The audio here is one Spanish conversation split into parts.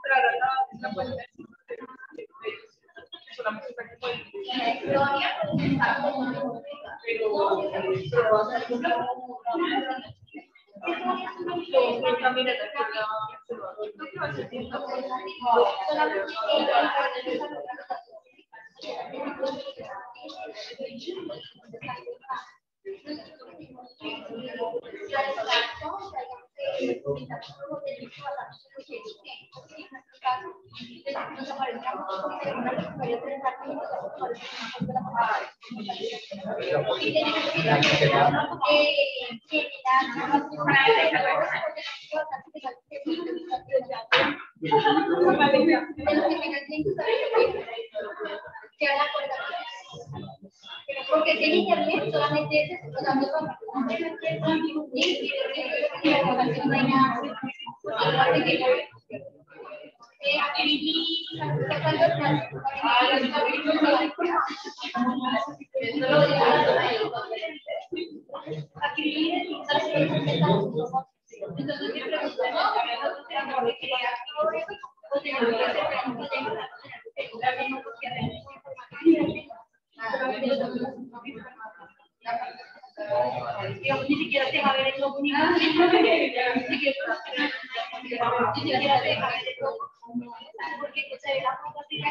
entrar a la página solamente está como la historia, porque tiene internet solamente es ni siquiera te va a ver el comunicado, ni siquiera te va a ver el porque se ve la foto así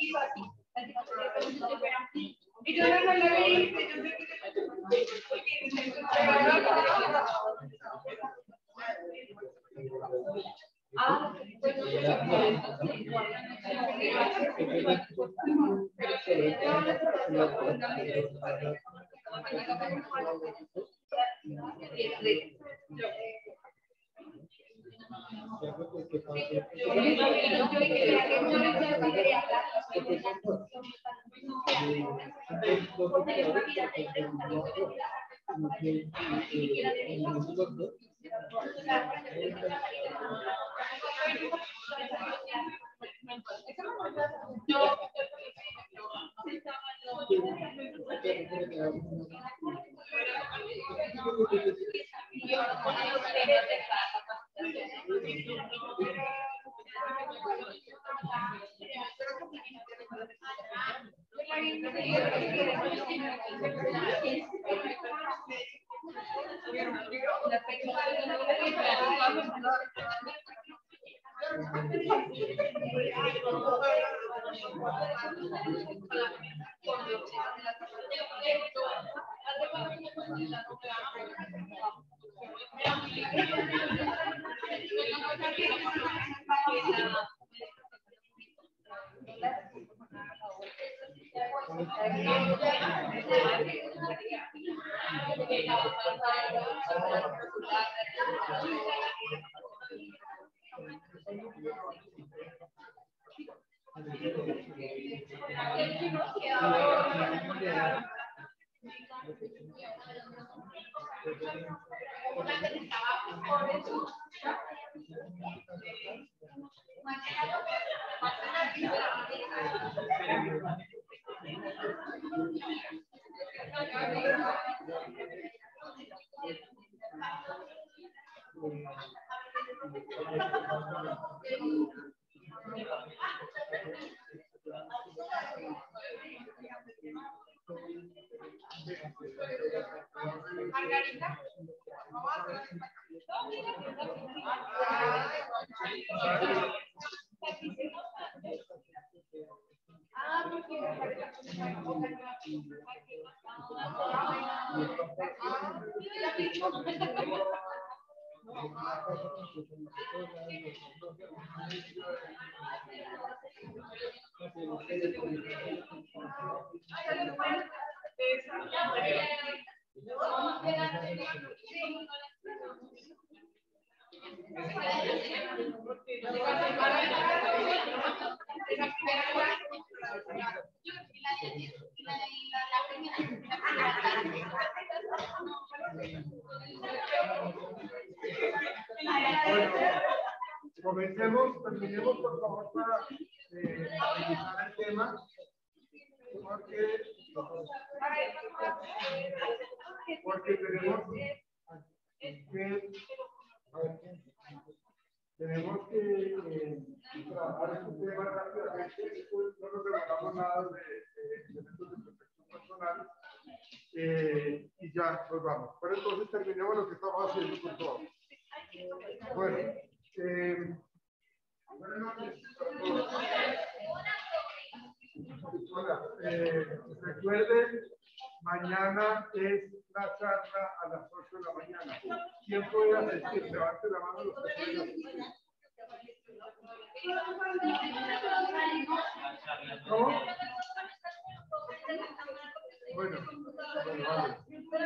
Y yo no la vi, Margarita. Terminemos por favor para analizar el tema, porque tenemos que trabajar este tema rápidamente. No nos demoramos nada de elementos de protección personal y ya nos vamos. Pero entonces terminemos lo que estamos haciendo, por favor. Bueno. Buenas noches. Recuerden, mañana es la charla a las 8 de la mañana. ¿Quién puede asistir? Levante la mano los que pueden asistir. ¿Cómo? Bueno, vale.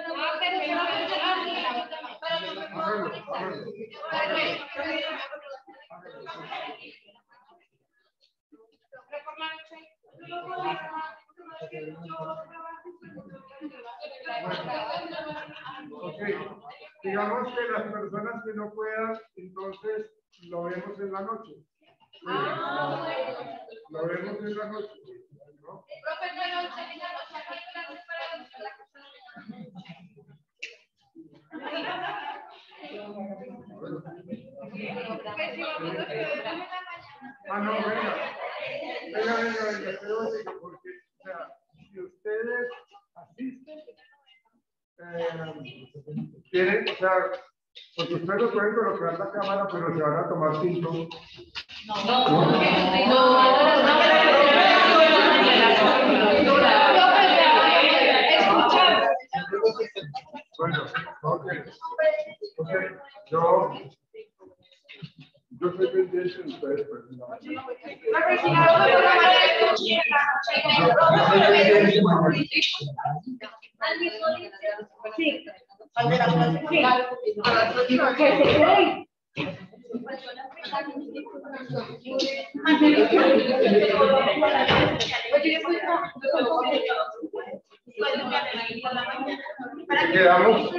Ok, digamos que las personas que no puedan, entonces lo vemos en la noche. Lo vemos en la noche, ¿no? No, venga, pero porque, o sea, si ustedes asisten, quieren, o sea, porque ustedes lo pueden colocar la cámara, pero se van a tomar tinto. No. Bueno, ok. Yo soy pendiente de ustedes, pues no. Quedamos.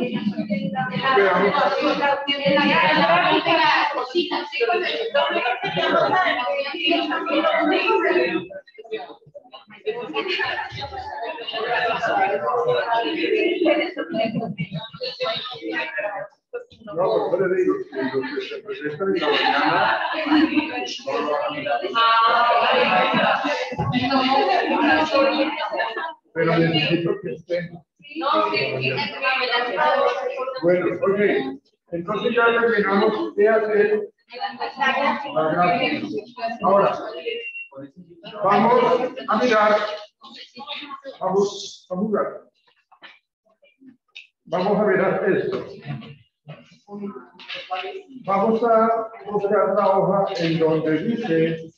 No, pues le digo, lo que se presenta en la mañana. Pero necesito que estén. Bueno, ok. Entonces ya terminamos de hacer la gráfica. Ahora, vamos a mirar, vamos a jugar. Vamos a mirar esto. Vamos a buscar la hoja en donde dice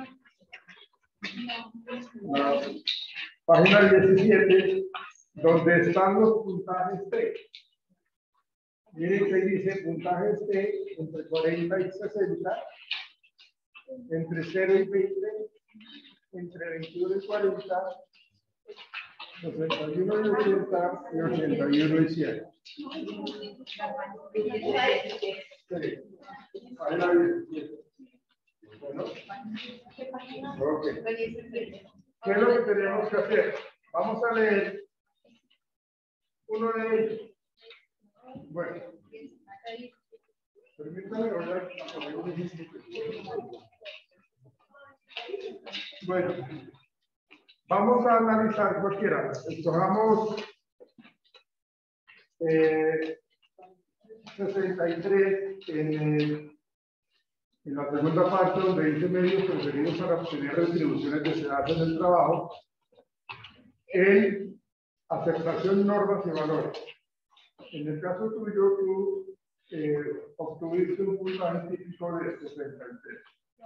página 17, donde están los puntajes T. Miren que dice puntajes T entre 40 y 60, entre 0 y 20, entre 21 y 40, 61 y 80 y 81 y 100. Ahí la 17. Bueno, ok. ¿Qué es lo que tenemos que hacer? Vamos a leer uno de ellos. Bueno, permítanme hablar. Bueno, vamos a analizar cualquiera. Escojamos 63 en la segunda parte, donde dice medios preferidos para obtener retribuciones deseadas en el trabajo, en aceptación, normas y valores. En el caso tuyo, tú obtuviste un puntaje típico de 63.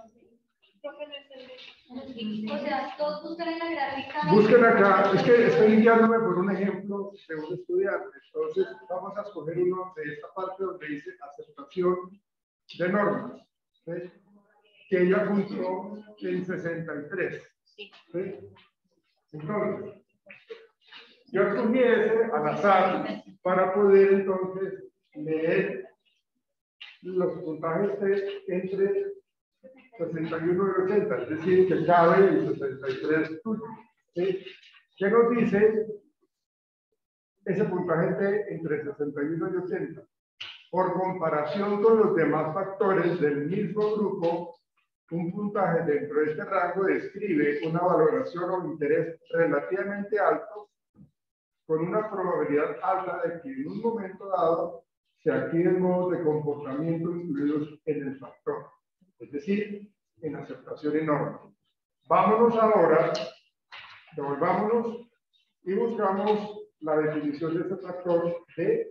O sea, todos buscan en la gráfica. Busquen acá, es que estoy guiándome por un ejemplo de un estudiante. Entonces, vamos a escoger uno de esta parte donde dice aceptación de normas. ¿Sí? Que ella juntó en 63. ¿Sí? Entonces, yo escogí ese al azar para poder entonces leer los puntajes entre 61 y 80, es decir, que cabe el 63 tuyo. ¿Sí? ¿Qué nos dice ese puntaje entre 61 y 80? Por comparación con los demás factores del mismo grupo, un puntaje dentro de este rango describe una valoración o interés relativamente alto, con una probabilidad alta de que en un momento dado se activen modos de comportamiento incluidos en el factor, es decir, en aceptación y norma. Vámonos ahora, devolvámonos y buscamos la definición de este factor de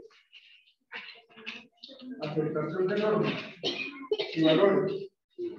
aceptación de normas y valores.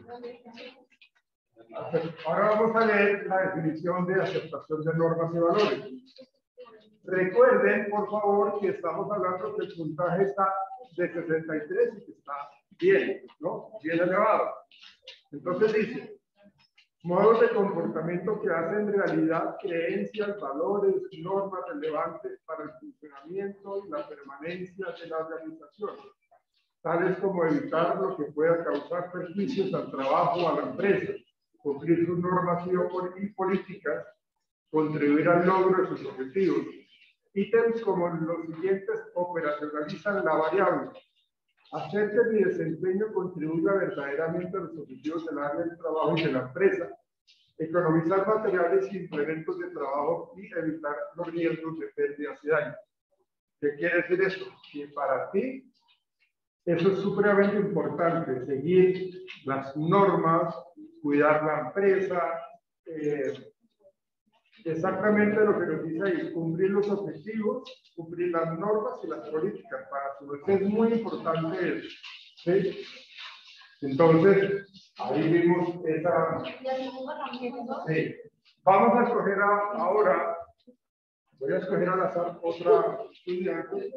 Ahora vamos a leer la definición de aceptación de normas y valores. Recuerden, por favor, que estamos hablando que el puntaje está de 63 y que está bien, ¿no? Bien elevado. Entonces dice, modos de comportamiento que hacen realidad creencias, valores, normas relevantes para el funcionamiento y la permanencia de la organización, tales como evitar lo que pueda causar perjuicios al trabajo o a la empresa, cumplir sus normas y políticas, contribuir al logro de sus objetivos. Ítems como los siguientes operacionalizan la variable. Hacer que mi desempeño contribuya verdaderamente a los objetivos del área del trabajo y de la empresa. Economizar materiales y implementos de trabajo y evitar los riesgos de pérdidas y daños. ¿Qué quiere decir eso? Que para ti eso es supremamente importante, seguir las normas, cuidar la empresa, exactamente lo que nos dice ahí, cumplir los objetivos, cumplir las normas y las políticas. Para su vez es muy importante eso, ¿sí? Entonces, ahí vimos esa... Sí. Vamos a escoger ahora, voy a escoger al azar otra estudiante.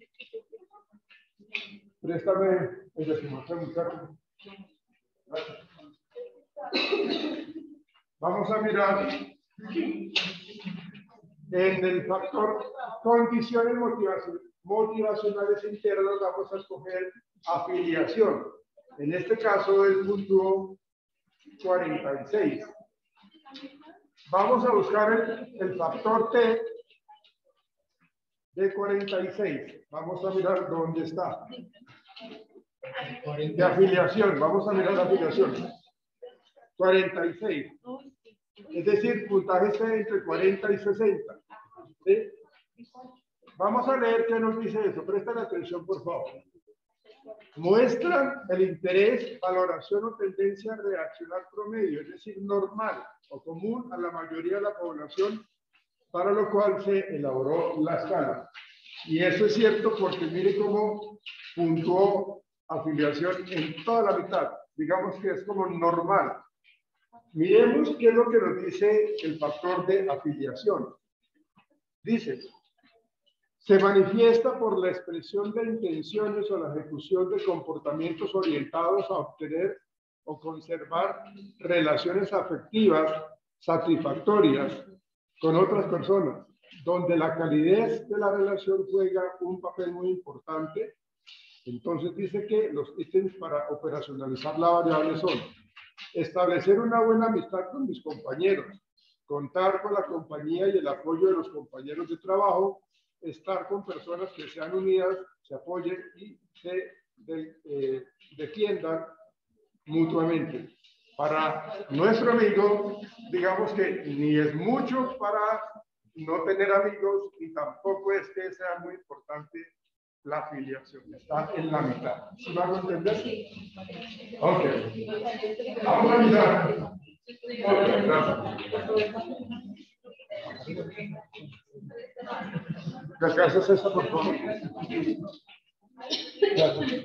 Préstame el decimotercer muchacho. Gracias. Vamos a mirar en el factor condiciones motivacionales internas, vamos a escoger afiliación. En este caso el punto 46. Vamos a buscar el factor T de 46. Vamos a mirar dónde está. De afiliación, vamos a mirar la afiliación. 46. Es decir, puntaje está entre 40 y 60. ¿Sí? Vamos a leer qué nos dice eso. Presten atención, por favor. Muestran el interés, valoración o tendencia a reaccionar promedio, es decir, normal o común a la mayoría de la población, para lo cual se elaboró la escala. Y eso es cierto porque mire cómo puntuó afiliación en toda la mitad. Digamos que es como normal. Miremos qué es lo que nos dice el factor de afiliación. Dice, se manifiesta por la expresión de intenciones o la ejecución de comportamientos orientados a obtener o conservar relaciones afectivas satisfactorias con otras personas, donde la calidez de la relación juega un papel muy importante. Entonces dice que los ítems para operacionalizar la variable son establecer una buena amistad con mis compañeros, contar con la compañía y el apoyo de los compañeros de trabajo, estar con personas que sean unidas, se apoyen y se defiendan mutuamente. Para nuestro amigo, digamos que ni es mucho para no tener amigos, y tampoco es que sea muy importante la afiliación. Está en la mitad. ¿Sí van a entender? Ok. Vamos a mirar. Ok, gracias. ¿Me alcanzas esta, por favor? Gracias.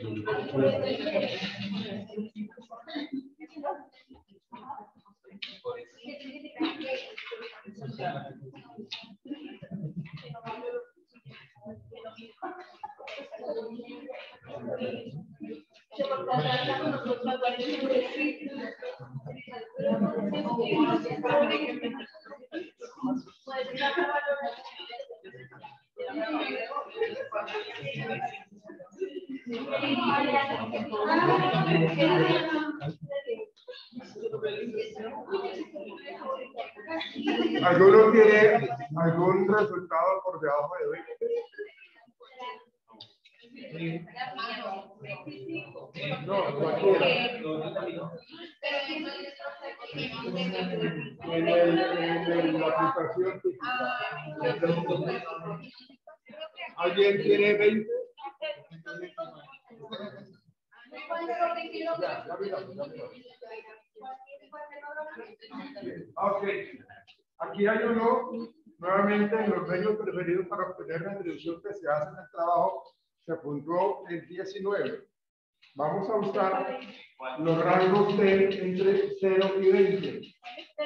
¿Alguno tiene algún resultado por debajo de 20? No, cualquiera. En la aplicación típica. ¿Alguien tiene 20? Ya miramos. Ok. Aquí hay uno, nuevamente, en los medios preferidos para obtener la retribución que se hace en el trabajo, se puntuó en 19. Vamos a buscar los rangos de entre 0 y 20.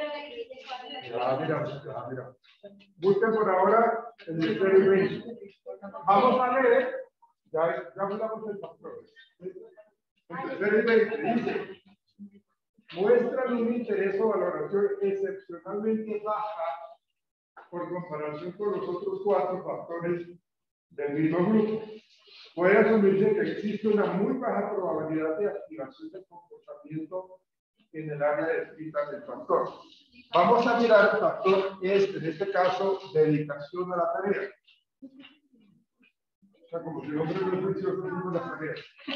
Mira. Busquen por ahora el de 0 y 20. Vamos a leer, ya hablamos del factor. Entre 0 y 20 dice, muestran un interés o valoración excepcionalmente baja por comparación con los otros 4 factores del mismo grupo. Puede asumirse que existe una muy baja probabilidad de activación del comportamiento en el área descrita del factor. Vamos a mirar el factor en este caso, dedicación a la tarea. O sea, como si el hombre no es juicioso en la tarea.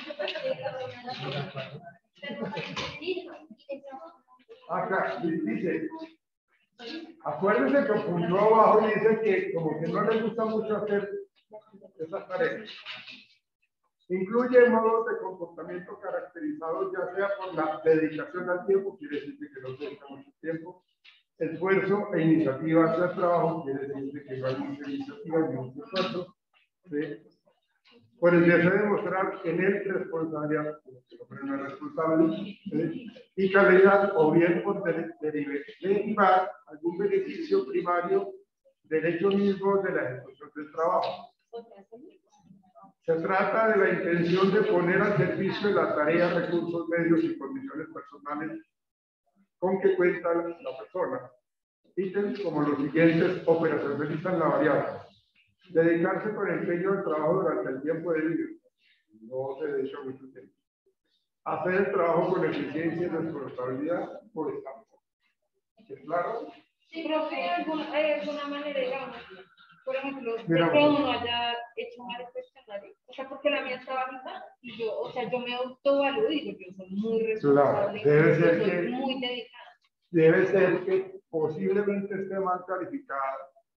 Acá dice, acuérdense que puntuó abajo y dice que como que no le gusta mucho hacer esas tareas. Incluye modos de comportamiento caracterizados ya sea por la dedicación al tiempo, quiere decir que no dedica mucho tiempo, esfuerzo e iniciativa hacia el trabajo, quiere decir que no hay mucha iniciativa ni mucho esfuerzo, ¿sí? Por el deseo de demostrar en él responsabilidad, no es responsable, ¿sí? Y calidad, o bien por derivar algún beneficio primario del hecho mismo de la ejecución del trabajo. Se trata de la intención de poner al servicio de la tarea, recursos, medios y condiciones personales con que cuenta la persona. Ítems como los siguientes operacionalizan la variable. Dedicarse con empeño al trabajo durante el tiempo debido. No se dedica mucho tiempo. Hacer el trabajo con eficiencia y responsabilidad por esta. ¿Es claro? Sí, profe, hay alguna manera, digamos, por ejemplo, de Mira, que uno haya hecho mal el cuestionario. O sea, porque la mía estaba bajita y yo, o sea, yo me autoevalúo y digo, yo soy muy responsable, claro, debe ser yo soy que, muy dedicada. debe ser que posiblemente esté mal calificada.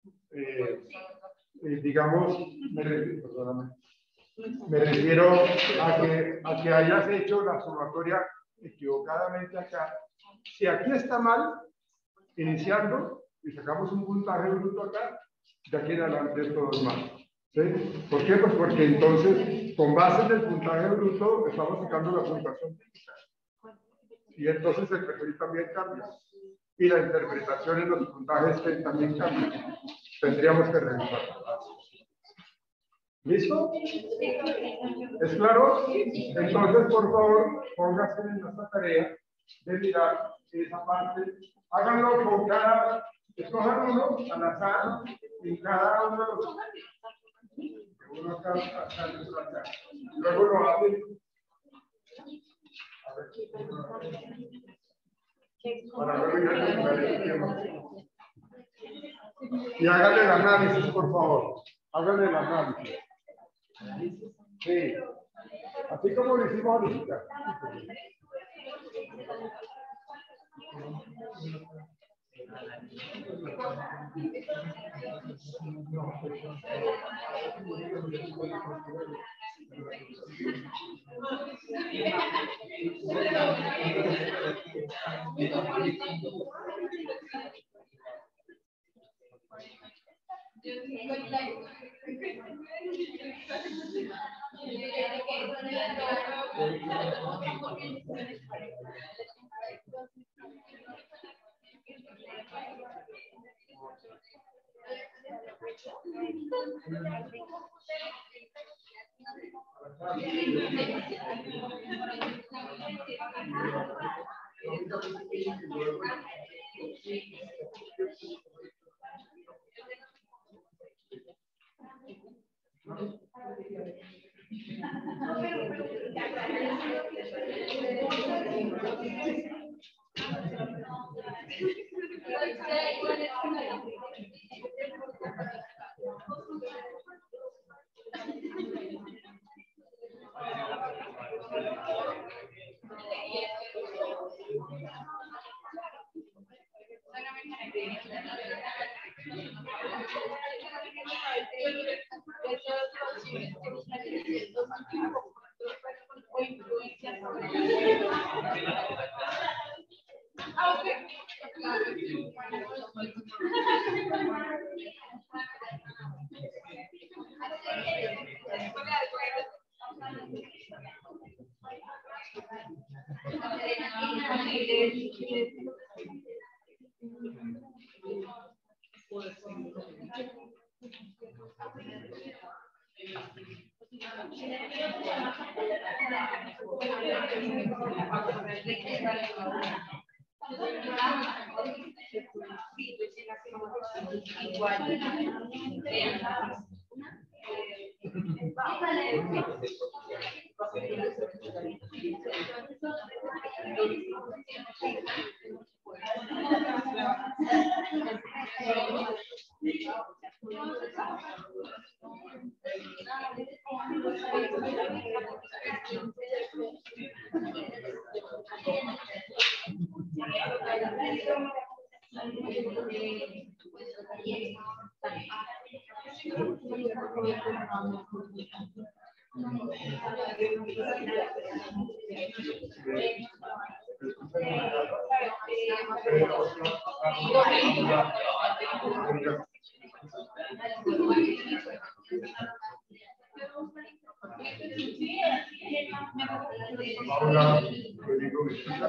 Digamos, me refiero a que hayas hecho la sumatoria equivocadamente acá. Si aquí está mal, iniciando, y sacamos un puntaje bruto acá, de aquí en adelante todo es mal. ¿Sí? ¿Por qué? Pues porque entonces, con base en el puntaje bruto, estamos sacando la puntuación típica. Y entonces el perfil también cambia. Y la interpretación en los puntajes también cambia. Tendríamos que revisar. ¿Listo? ¿Es claro? Entonces, por favor, póngase en esta tarea de mirar esa parte. Háganlo con cada, escojan uno al azar en cada uno de los. Uno acá. Luego lo hacen. A ver. Para luego ir a terminar el tema. Y háganle el análisis, por favor. Háganle el análisis. Sí. Así como lo hicimos ahorita. Ahora, le digo, ¿me escucha?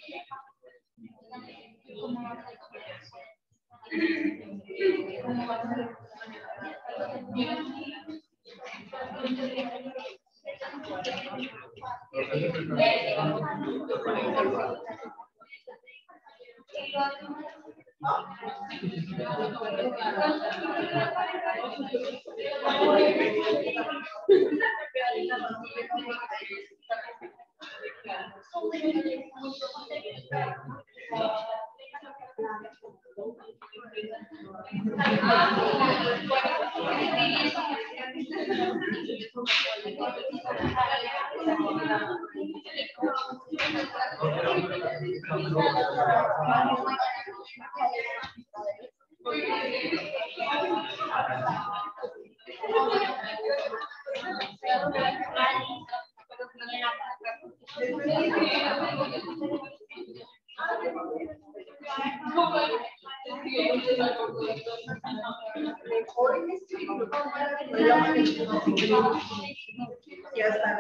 Ya están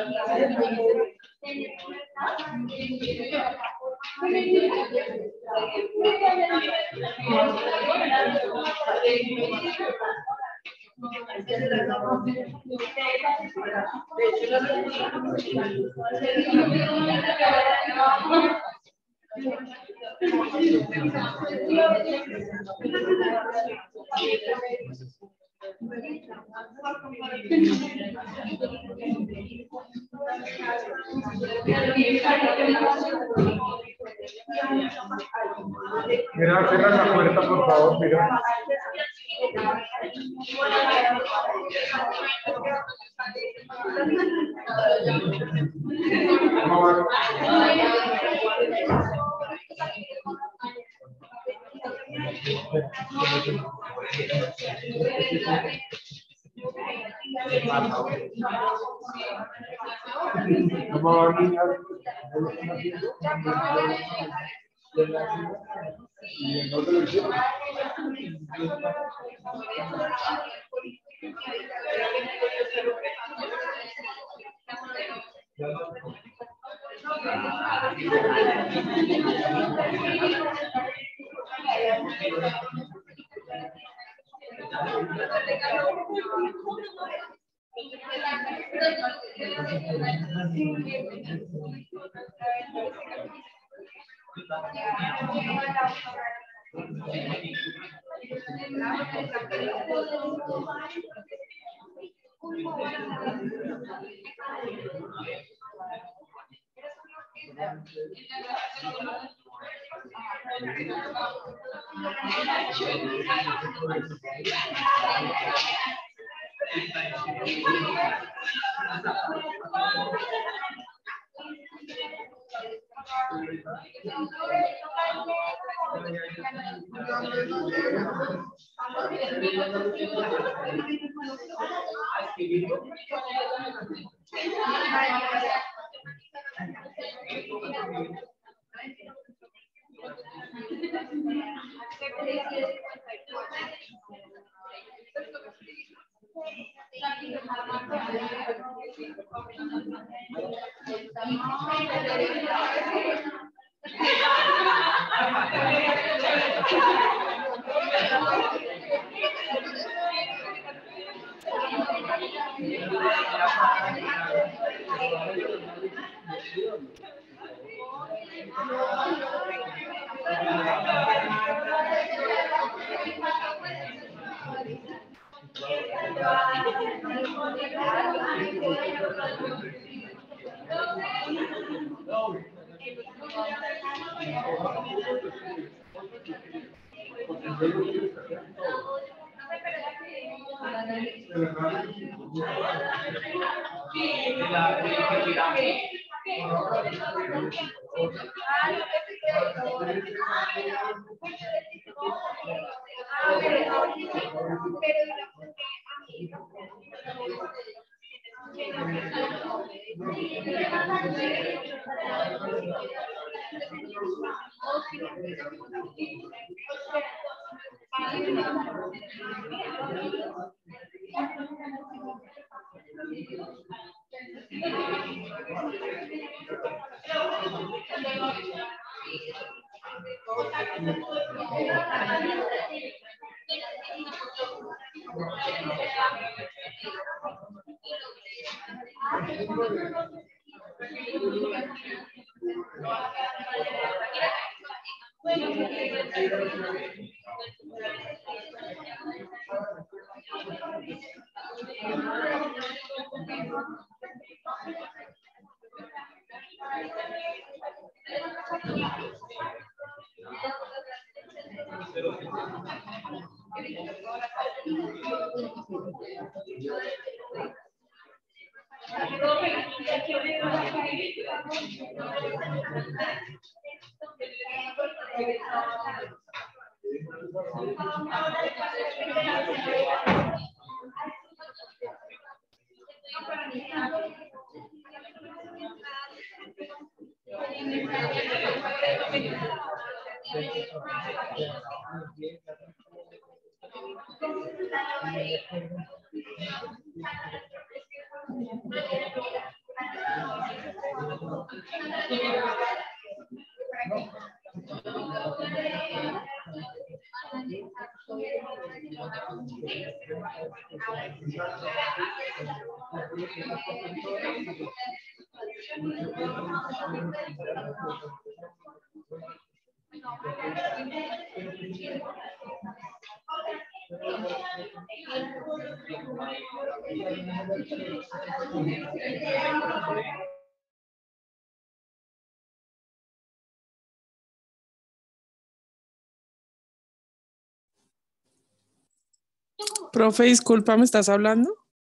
Mira, cierra la puerta, por favor, mira. ¿Cómo va, niña? Y no te lo hicieron. Profe, disculpa, ¿me estás hablando?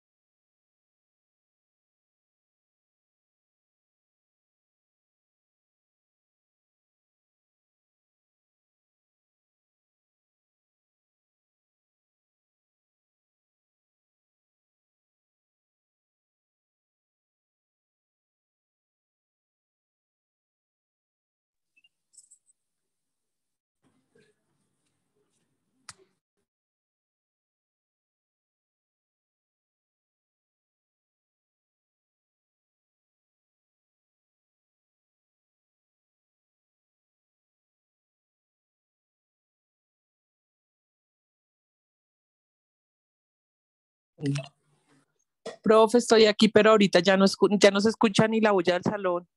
Profe, estoy aquí, pero ahorita ya no se escucha ni la bulla del salón.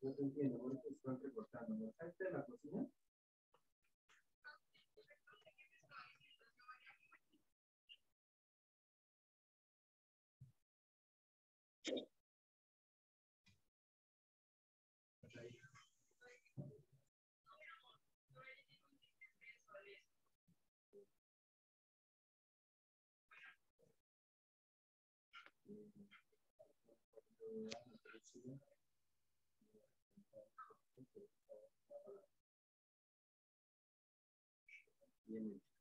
No te entiendo, ¿por qué están recortando? ¿No está en la cocina? Bien.